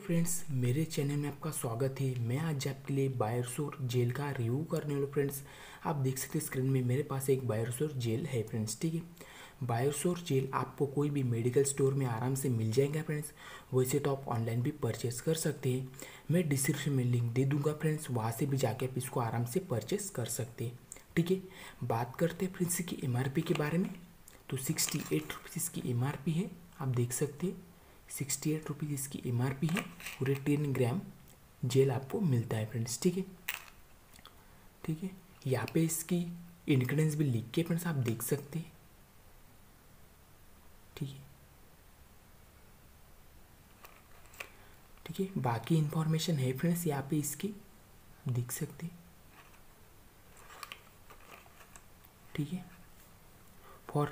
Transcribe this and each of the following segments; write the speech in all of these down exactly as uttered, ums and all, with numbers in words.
Friends, मेरे channel में आपका स्वागत है। मैं आज आपके लिए बायोसोर जेल का रिव्यू करने वाला। फ्रेंड्स, आप देख सकते हैं स्क्रीन में मेरे पास एक बायोसोर जेल है। फ्रेंड्स, ठीक है, बायोसोर जेल आपको कोई भी मेडिकल स्टोर में आराम से मिल जाएगा। फ्रेंड्स, वैसे तो आप ऑनलाइन भी परचेस कर सकते हैं। मैं डिस्क्रिप्शन में लिंक दे दूंगा। फ्रेंड्स, वहाँ से भी जाके आप इसको आराम से परचेस कर सकते हैं। ठीक है, बात करते हैं फ्रेंड्स की एम आर पी के बारे में। तो सिक्सटी एट रुपीज़ इसकी एम आर पी है, आप देख सकते हैं। सिक्सटी एट रुपीज़ इसकी एम आर पी है। पूरे टेन ग्राम जेल आपको मिलता है। फ्रेंड्स, ठीक है ठीक है यहाँ पे इसकी इंग्रेडिएंट्स भी लिख के फ्रेंड्स आप देख सकते हैं। ठीक है ठीक है बाकी इंफॉर्मेशन है फ्रेंड्स यहाँ पे इसकी, आप देख सकते हैं। ठीक है फॉर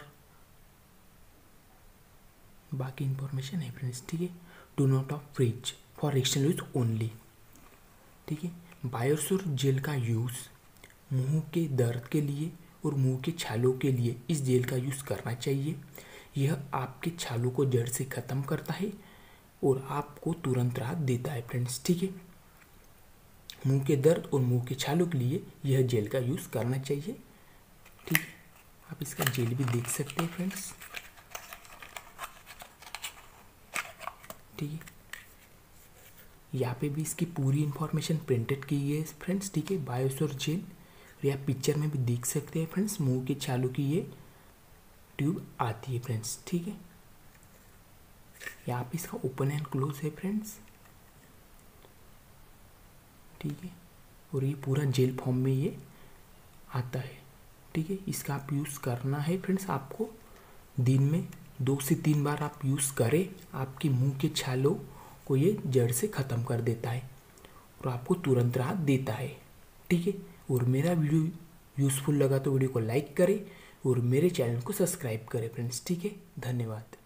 बाकी इंफॉर्मेशन है फ्रेंड्स। ठीक है do not off fridge for external use only. ठीक है बायोसोर जेल का यूज़ मुंह के दर्द के लिए और मुंह के छालों के लिए इस जेल का यूज़ करना चाहिए। यह आपके छालों को जड़ से ख़त्म करता है और आपको तुरंत राहत देता है। फ्रेंड्स, ठीक है मुंह के दर्द और मुंह के छालों के लिए यह जेल का यूज़ करना चाहिए। ठीक है आप इसका जेल भी देख सकते हैं फ्रेंड्स। ठीक है यहाँ पे भी इसकी पूरी इंफॉर्मेशन प्रिंटेड की है फ्रेंड्स। ठीक है बायोसोर जेल, और यहाँ पिक्चर में भी देख सकते हैं फ्रेंड्स मुंह के छालों की ये ट्यूब आती है। फ्रेंड्स, ठीक है यहाँ पे इसका ओपन एंड क्लोज है फ्रेंड्स। ठीक है और ये पूरा जेल फॉर्म में ये आता है। ठीक है इसका आप यूज़ करना है फ्रेंड्स। आपको दिन में दो से तीन बार आप यूज़ करें, आपकी मुंह के छालों को ये जड़ से ख़त्म कर देता है और आपको तुरंत राहत देता है। ठीक है और मेरा वीडियो यूज़फुल लगा तो वीडियो को लाइक करें और मेरे चैनल को सब्सक्राइब करें फ्रेंड्स। ठीक है धन्यवाद।